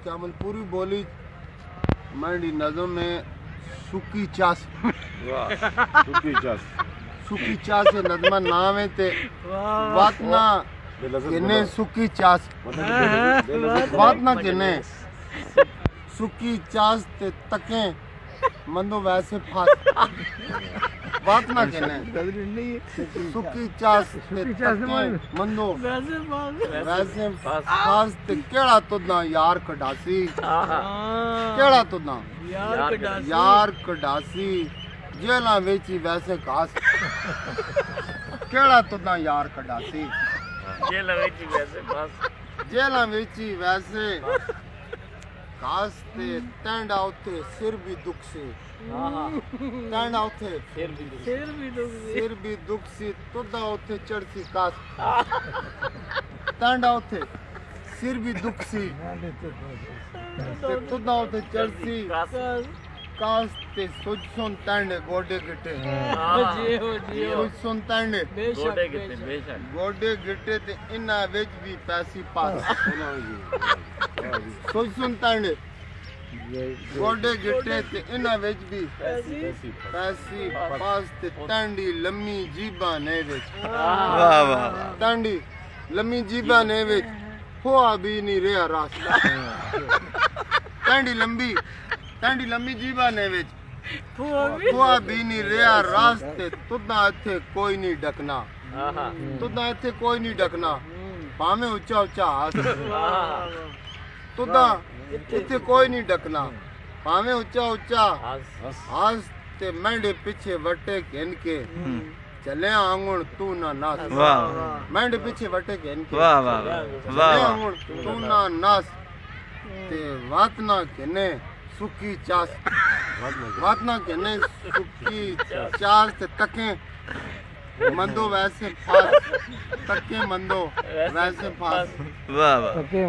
Camel पूरी बोली मंडी नज़म में सुकी चास सुकी चास नज़मा नाम है ते वातना किने सुकी चास वातना किने सुकी चास ते तके मंदो वैसे फास वातना किने सुकी चास ते तके मंदो वैसे फास ते केड़ा तुदा यार कडासी केड़ा तुदा यार कडासी जेला वेची वैसे कास केड़ा तुदा यार कडासी जेला वेची वैसे बस जेला वेची वैसे कास ते टंडा उथे सिर भी दुख से टंडा उथे सिर भी दुख से तुदा उथे चढ़सी कास टंडा उथे सिर भी दुख सी ते तुदा उथे चढ़सी कास ते सोच सुन टंडे गोडे गिटे सोच सुन टंडे गोडे गिटे ते इना विच भी पैसी पास सोच सुन टंडे गोडे गिटे ते इना विच भी पैसी पास ते टंडी लम्मी जीबा ने विच वाह वाह टंडी लम्मी जीबा ने विच होआ भी नहीं रहा रास्ता टंडी लम्मी जीबा ने विच होआ भी नहीं रहा रास्ते तुदा इथे कोई नहीं डकना तुदा इथे कोई नहीं डकना भावे उच्चा उच्चा हास तुदा इथे कोई नहीं डकना भावे उच्चा उच्चा हास ते मेंढे पीछे वटे घेन के चले आंगुण तू ना नास मेंढे पीछे वटे घेन के चले आंगुण तू ना नास ते वातना केने सुकी चास वातना केने सुकी चास ते तके मंदो वैसे फास तके मंदो वैसे फास वाह वाह।